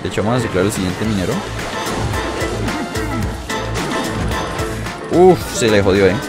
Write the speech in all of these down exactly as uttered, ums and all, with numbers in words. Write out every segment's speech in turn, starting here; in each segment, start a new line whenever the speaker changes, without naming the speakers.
De hecho, vamos a ciclar el siguiente minero. Uf, se le jodió, eh.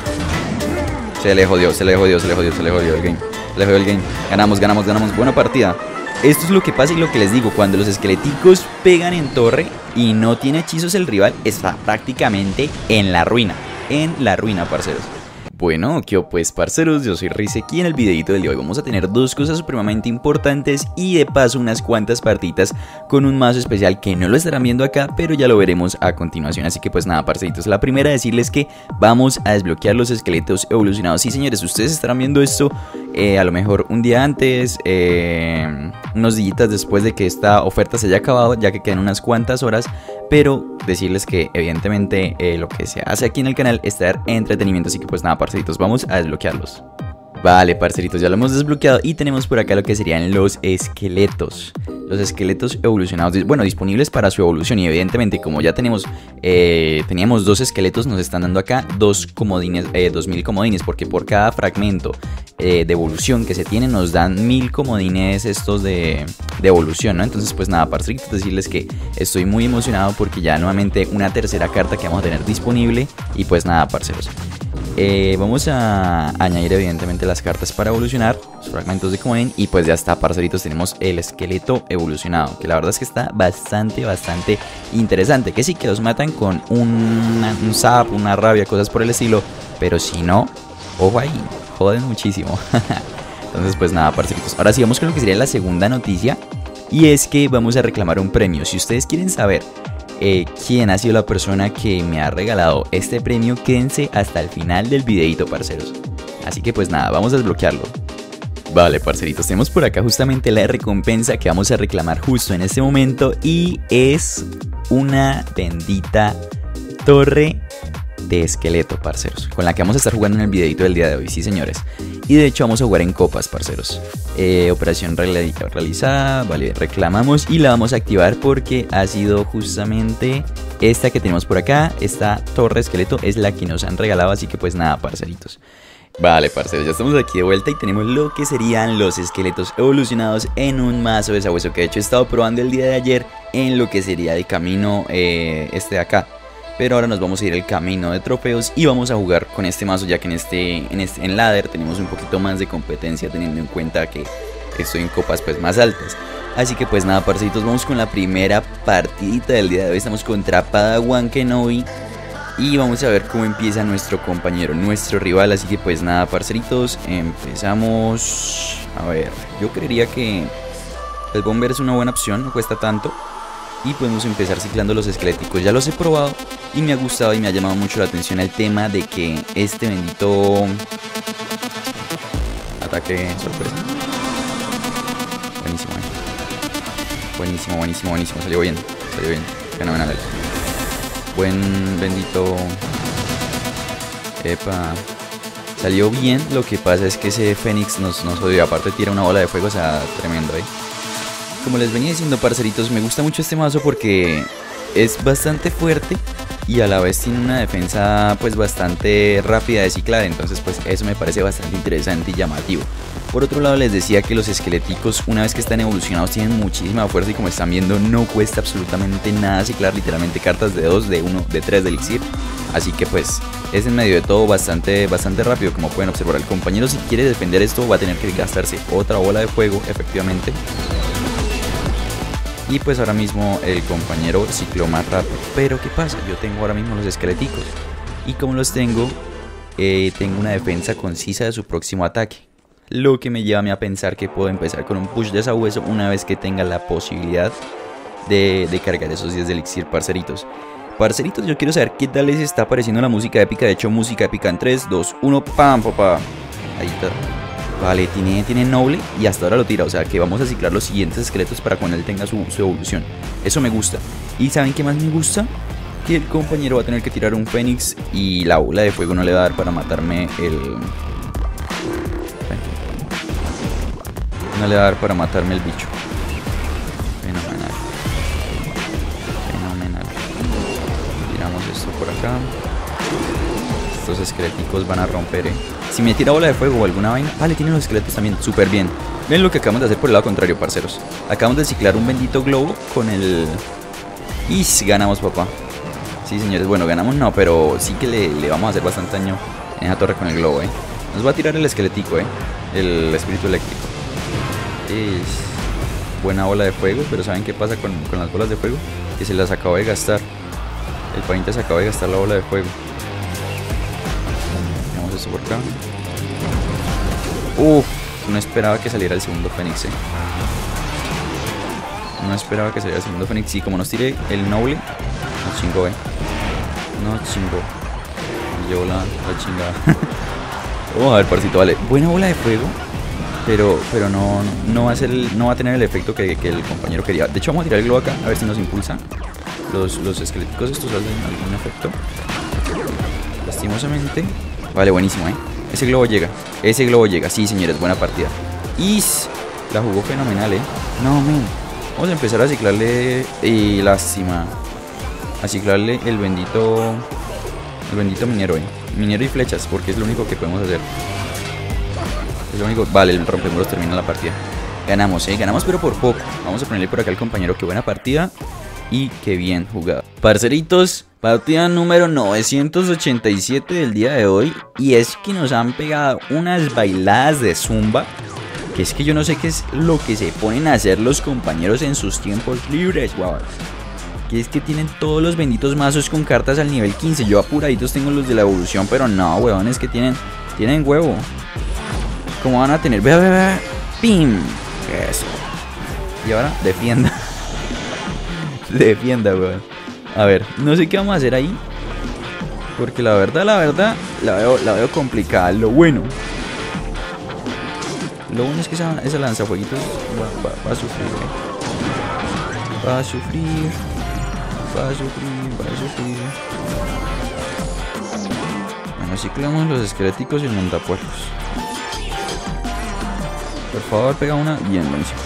Se le jodió, se le jodió, se le jodió, se le jodió el game. Se le jodió el game. Ganamos, ganamos, ganamos. Buena partida. Esto es lo que pasa y lo que les digo. Cuando los esqueléticos pegan en torre y no tiene hechizos el rival, está prácticamente en la ruina. En la ruina, parceros. Bueno, ¿qué pues, parceros? Yo soy Rice aquí. En el videito del día de hoy vamos a tener dos cosas supremamente importantes y de paso unas cuantas partitas con un mazo especial que no lo estarán viendo acá, pero ya lo veremos a continuación. Así que pues nada, parceritos, la primera decirles que vamos a desbloquear los esqueletos evolucionados. Sí, señores, ustedes estarán viendo esto eh, a lo mejor un día antes, eh, unos días después de que esta oferta se haya acabado, ya que quedan unas cuantas horas. Pero decirles que evidentemente eh, lo que se hace aquí en el canal es traer entretenimiento. Así que pues nada, parceritos, vamos a desbloquearlos. Vale, parceritos, ya lo hemos desbloqueado y tenemos por acá lo que serían los esqueletos. Los esqueletos evolucionados, bueno, disponibles para su evolución. Y evidentemente como ya tenemos, eh, teníamos dos esqueletos, nos están dando acá dos comodines, eh, dos mil comodines. Porque por cada fragmento eh, de evolución que se tiene nos dan mil comodines estos de, de evolución, ¿no? Entonces pues nada, parceritos, decirles que estoy muy emocionado porque ya nuevamente una tercera carta que vamos a tener disponible. Y pues nada, parceros, Eh, vamos a añadir evidentemente las cartas para evolucionar, los fragmentos de comodín. Y pues ya está, parceritos, tenemos el esqueleto evolucionado, que la verdad es que está bastante, bastante interesante. Que sí, que los matan con una, un zap, una rabia, cosas por el estilo. Pero si no, ojo ahí, joden muchísimo. Entonces pues nada, parceritos, ahora sí vamos con lo que sería la segunda noticia. Y es que vamos a reclamar un premio. Si ustedes quieren saber Eh, quién ha sido la persona que me ha regalado este premio, quédense hasta el final del videito, parceros. Así que pues nada, vamos a desbloquearlo. Vale, parceritos, tenemos por acá justamente la recompensa que vamos a reclamar justo en este momento. Y es una bendita torre de esqueleto, parceros, con la que vamos a estar jugando en el videito del día de hoy, sí señores. Y de hecho vamos a jugar en copas, parceros. eh, Operación reali realizada, vale, reclamamos y la vamos a activar porque ha sido justamente esta que tenemos por acá. Esta torre esqueleto es la que nos han regalado, así que pues nada, parceritos. Vale, parceros, ya estamos aquí de vuelta y tenemos lo que serían los esqueletos evolucionados en un mazo de sabueso, que de hecho he estado probando el día de ayer en lo que sería de camino eh, este de acá. Pero ahora nos vamos a ir el camino de trofeos y vamos a jugar con este mazo, ya que en este, en este en ladder tenemos un poquito más de competencia, teniendo en cuenta que estoy en copas pues más altas. Así que pues nada, parceritos, vamos con la primera partidita del día de hoy. Estamos contra Padawan Kenobi y vamos a ver cómo empieza nuestro compañero, nuestro rival. Así que pues nada, parceritos, empezamos. A ver, yo creería que el bomber es una buena opción, no cuesta tanto. Y podemos empezar ciclando los esqueléticos. Ya los he probado y me ha gustado y me ha llamado mucho la atención el tema de que este bendito ataque sorpresa. Buenísimo, eh. Buenísimo, buenísimo, buenísimo. Salió bien, salió bien. Fenomenal. Buen bendito. Epa. Salió bien. Lo que pasa es que ese Fénix nos, nos odió. Aparte tira una bola de fuego, o sea, tremendo, eh. Como les venía diciendo, parceritos, me gusta mucho este mazo porque es bastante fuerte y a la vez tiene una defensa pues bastante rápida de ciclar. Entonces pues eso me parece bastante interesante y llamativo. Por otro lado, les decía que los esqueléticos, una vez que están evolucionados, tienen muchísima fuerza y como están viendo no cuesta absolutamente nada ciclar, literalmente cartas de dos, de uno, de tres de elixir. Así que pues es en medio de todo bastante, bastante rápido, como pueden observar. El compañero, si quiere defender esto, va a tener que gastarse otra bola de fuego, efectivamente. Y pues ahora mismo el compañero cicló más rápido. Pero ¿qué pasa? Yo tengo ahora mismo los esqueléticos. Y como los tengo, eh, tengo una defensa concisa de su próximo ataque. Lo que me lleva a mí a pensar que puedo empezar con un push de sabueso una vez que tenga la posibilidad de, de cargar esos diez de elixir, parceritos. Parceritos, yo quiero saber qué tal les está pareciendo la música épica. De hecho, música épica en tres, dos, uno, pam, papá. Ahí está. Vale, tiene, tiene noble y hasta ahora lo tira. O sea que vamos a ciclar los siguientes esqueletos para cuando él tenga su, su evolución. Eso me gusta. ¿Y saben qué más me gusta? Que el compañero va a tener que tirar un Fénix y la bola de fuego no le va a dar para matarme el... No le va a dar para matarme el bicho. Fenomenal. Fenomenal. Tiramos esto por acá. Estos esqueléticos van a romper, eh. Si me tira bola de fuego o alguna vaina. Vale, tienen los esqueletos también, súper bien. Ven lo que acabamos de hacer por el lado contrario, parceros. Acabamos de ciclar un bendito globo con el... Y ganamos, papá. Sí, señores, bueno, ganamos no, pero sí que le, le vamos a hacer bastante daño en esa torre con el globo, eh. Nos va a tirar el esquelético, eh. El espíritu eléctrico. Es buena bola de fuego, pero ¿saben qué pasa con, con las bolas de fuego? Que se las acabo de gastar. El pariente se acaba de gastar la bola de fuego. Vamos esto por acá. Uff, no esperaba que saliera el segundo Fénix, eh. No esperaba que saliera el segundo Fénix. Y como nos tire el noble, nos chingó, eh. No chingó. Me llevó la, la chingada. Vamos a ver, parcito, vale. Buena bola de fuego. Pero, pero no, no, va a ser el, no va a tener el efecto que, que el compañero quería. De hecho, vamos a tirar el globo acá, a ver si nos impulsa. Los, los esqueléticos estos hacen algún efecto. Lastimosamente. Vale, buenísimo, eh. Ese globo llega. Ese globo llega. Sí, señores, buena partida. Y la jugó fenomenal, eh. No, men. Vamos a empezar a ciclarle. Y lástima. A ciclarle el bendito. El bendito minero, eh. Minero y flechas, porque es lo único que podemos hacer. Es lo único. Vale, el rompemuros termina la partida. Ganamos, eh. Ganamos, pero por poco. Vamos a ponerle por acá al compañero. Qué buena partida. Y qué bien jugado. Parceritos, partida número novecientos ochenta y siete del día de hoy. Y es que nos han pegado unas bailadas de zumba. Que es que yo no sé qué es lo que se ponen a hacer los compañeros en sus tiempos libres, wow. Que es que tienen todos los benditos mazos con cartas al nivel quince. Yo apuraditos tengo los de la evolución, pero no, weón, es que tienen, tienen huevo. ¿Cómo van a tener? Vea, vea, vea. ¡Pim! Eso. Y ahora, defienda. Defienda, weón. A ver, no sé qué vamos a hacer ahí. Porque la verdad, la verdad, la veo, la veo complicada. Lo bueno. Lo bueno es que esa, esa lanzafueguitos va, va, va a sufrir, eh. Va a sufrir. Va a sufrir, va a sufrir. Bueno, ciclamos los esqueléticos y el montapuercos. Por favor, pega una. Bien, buenísimo.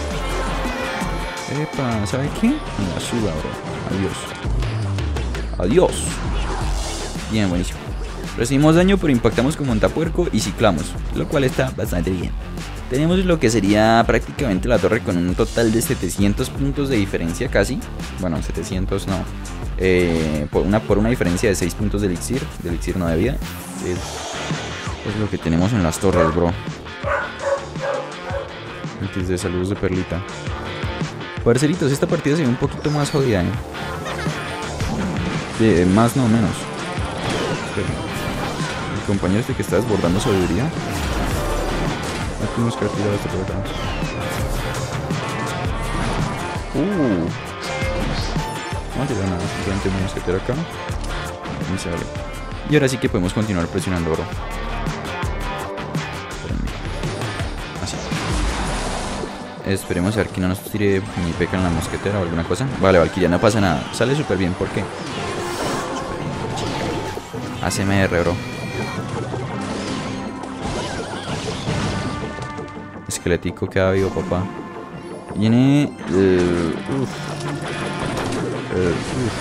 Epa, ¿sabe qué? Me la suda, bro. Adiós. Adiós. Bien, buenísimo. Recibimos daño, pero impactamos con montapuerco y ciclamos, lo cual está bastante bien. Tenemos lo que sería prácticamente la torre con un total de setecientos puntos de diferencia casi. Bueno, setecientos no. Eh, por, una, por una diferencia de seis puntos de elixir. De elixir no de vida. Es, es lo que tenemos en las torres, bro. Antes de saludos de perlita. Parceritos, esta partida se ve un poquito más jodida, ¿eh? De, más no menos. Espera. El compañero este que está desbordando sabiduría. No tenemos que tirar esto por acá. Uh. No tirar nada, simplemente un mosquetero acá. Y se abre. Y ahora sí que podemos continuar presionando oro. Así. Esperemos a ver que no nos tire ni peca en la mosquetera o alguna cosa. Vale, Valkyria, no pasa nada. Sale súper bien, ¿por qué? A C M R, bro. Esquelético queda vivo, papá. Viene. Uh, uf. Uh, uf.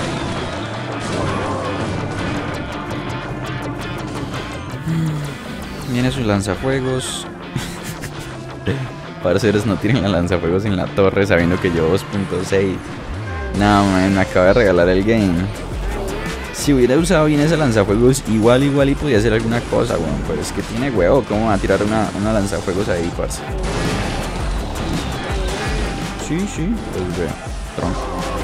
Viene sus lanzafuegos. Parceros, no tienen la lanzafuegos en la torre sabiendo que llevo dos punto seis. No, man, me acaba de regalar el game. Si hubiera usado bien ese lanzafuegos, igual, igual y podía hacer alguna cosa, bueno, pero es que tiene huevo. ¿Cómo va a tirar una, una lanzafuegos ahí, parce? Sí, sí, pues vea, tronco.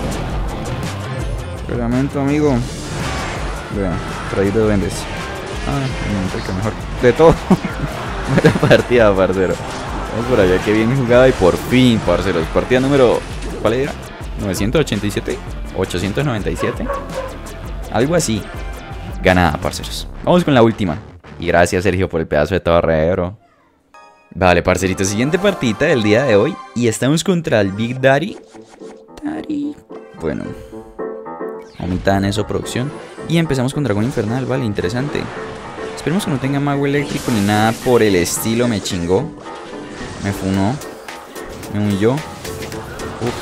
Pegamento, amigo. Vea, traído de vendes. Ah, no, que mejor. De todo. Buena partida, parcero. Vamos por allá, que bien jugada y por fin, parceros. Partida número, ¿cuál era? ¿novecientos ochenta y siete? ¿ochocientos noventa y siete? Algo así. Ganada, parceros. Vamos con la última. Y gracias, Sergio, por el pedazo de torre, bro. Vale, parceritos. Siguiente partidita del día de hoy. Y estamos contra el Big Daddy. Daddy. Bueno. Omitan eso, producción. Y empezamos con Dragón Infernal, vale, interesante. Esperemos que no tenga mago eléctrico ni nada por el estilo. Me chingó. Me funó. Me humilló. Uf.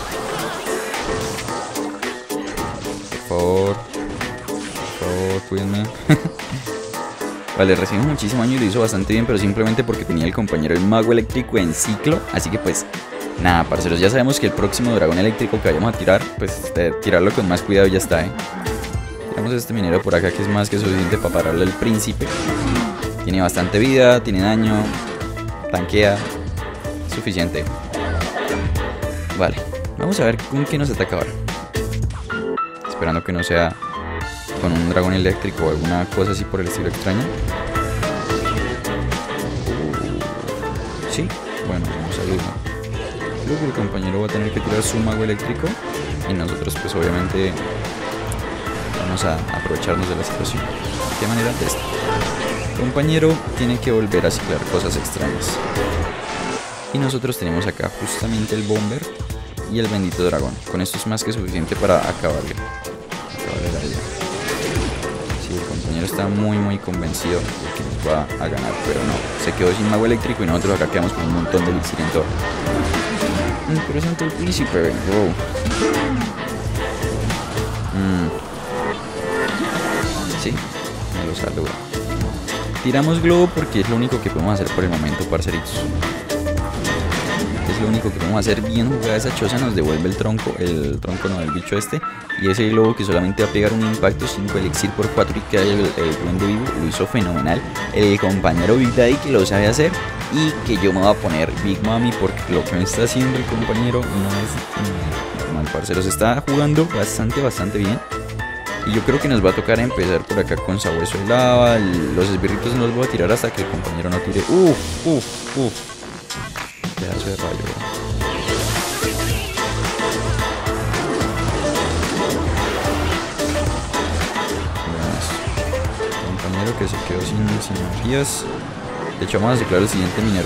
Por favor. Por favor, cuídenme. Vale, recibió muchísimo daño y lo hizo bastante bien, pero simplemente porque tenía el compañero el mago eléctrico en ciclo. Así que pues nada, parceros, ya sabemos que el próximo dragón eléctrico que vayamos a tirar, pues de tirarlo con más cuidado y ya está, eh. Tiramos este minero por acá que es más que suficiente para pararle al príncipe. Tiene bastante vida, tiene daño, tanquea, suficiente. Vale, vamos a ver con qué nos ataca ahora. Esperando que no sea con un dragón eléctrico o alguna cosa así por el estilo extraño. Sí, bueno, vamos a verlo. Creo que el compañero va a tener que tirar su mago eléctrico y nosotros pues obviamente vamos a aprovecharnos de la situación. ¿De qué manera? De esta. El compañero tiene que volver a ciclar cosas extrañas. Y nosotros tenemos acá justamente el bomber y el bendito dragón. Con esto es más que suficiente para acabarle. Acabarle la idea. Sí, el compañero está muy muy convencido de que nos va a ganar, pero no. Se quedó sin mago eléctrico y nosotros acá quedamos con un montón de elixir en torno. Interesante el príncipe. Wow. Mm. Sí, me lo saluda. Tiramos globo porque es lo único que podemos hacer por el momento, parceritos. Es lo único que podemos hacer. Bien jugada esa choza, nos devuelve el tronco, el tronco no, el bicho este. Y ese globo que solamente va a pegar un impacto, cinco elixir por cuatro y queda el, el duende vivo. Lo hizo fenomenal el compañero Big Daddy, que lo sabe hacer. Y que yo me voy a poner Big Mami porque lo que me está haciendo el compañero no es normal, parceros. Está jugando bastante, bastante bien. Y yo creo que nos va a tocar empezar por acá con sabueso de lava. Los esbirritos no los voy a tirar hasta que el compañero no tire. Uf, uf, uf. Pedazo de rayo, bro. Compañero que se quedó sin, sin magías. De hecho vamos a ciclar el siguiente minero.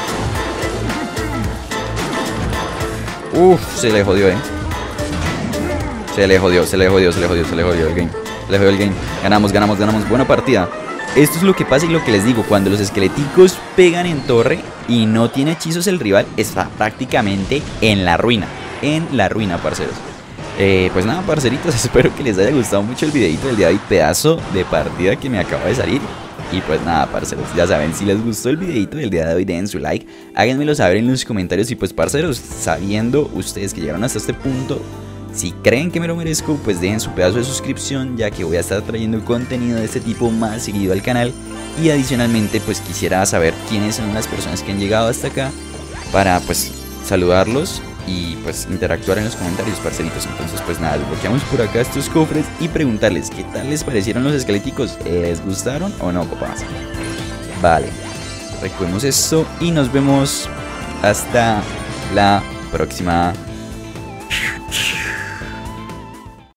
Uf, se le jodió, eh. Se le jodió, se le jodió, se le jodió, se le jodió el game. Se le jodió el game. Ganamos, ganamos, ganamos. Buena partida. Esto es lo que pasa y lo que les digo. Cuando los esqueléticos pegan en torre y no tiene hechizos el rival, está prácticamente en la ruina. En la ruina, parceros. Eh, pues nada, parceritos, espero que les haya gustado mucho el videito del día de hoy. Pedazo de partida que me acaba de salir. Y pues nada, parceros, ya saben, si les gustó el videito del día de hoy, den su like. Háganmelo saber en los comentarios. Y pues parceros, sabiendo ustedes que llegaron hasta este punto, si creen que me lo merezco, pues dejen su pedazo de suscripción, ya que voy a estar trayendo contenido de este tipo más seguido al canal. Y adicionalmente pues quisiera saber quiénes son las personas que han llegado hasta acá, para pues saludarlos y pues interactuar en los comentarios, parceritos. Entonces pues nada, desbloqueamos por acá estos cofres y preguntarles qué tal les parecieron los esqueléticos. ¿Les gustaron o no, papás? Vale, recuemos esto y nos vemos hasta la próxima.